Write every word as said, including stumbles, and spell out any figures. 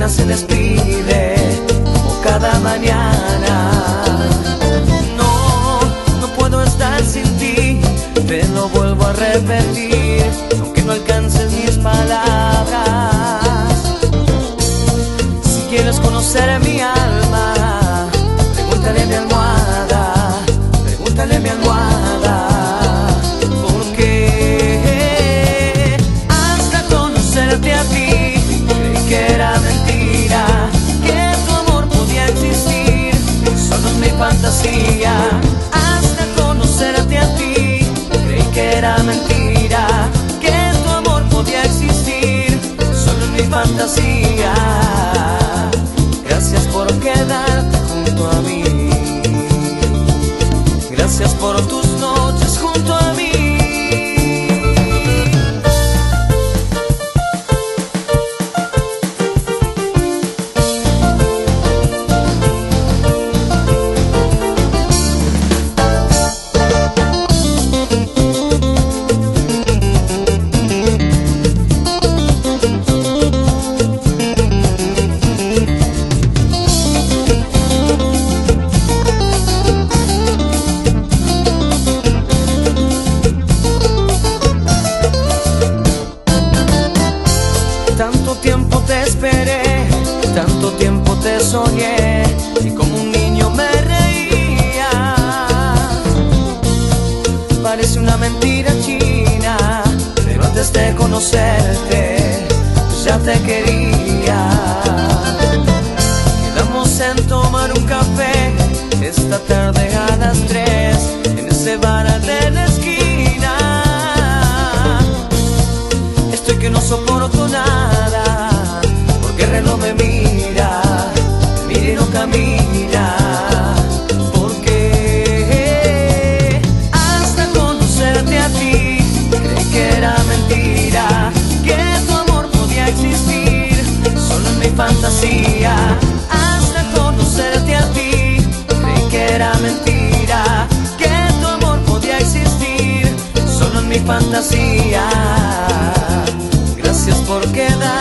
se despide como cada mañana. No, no puedo estar sin ti, te lo vuelvo a repetir, aunque no alcances mis palabras. Si quieres conocer mi alma, pregúntale a mi almohada, pregúntale a mi almohada. Porque hasta conocerte a ti creí que era mentira, que tu amor podía existir solo en mi fantasía. Hasta conocerte a ti creí que era mentira, que tu amor podía existir solo en mi fantasía. Gracias por quedarte junto a mí, gracias por tus noches junto a mí. Tanto tiempo te esperé, tanto tiempo te soñé, y como un niño me reía. Parece una mentira china, pero antes de conocerte ya te quería. Quedamos en tomar un café esta tarde a las tres en ese bar de la esquina. Estoy que no soporto nada, porque el reloj me mira, mira y no camina. Porque hasta conocerte a ti creí que era mentira, que tu amor podía existir solo en mi fantasía. Hasta conocerte a ti creí que era mentira, que tu amor podía existir solo en mi fantasía. Gracias por quedar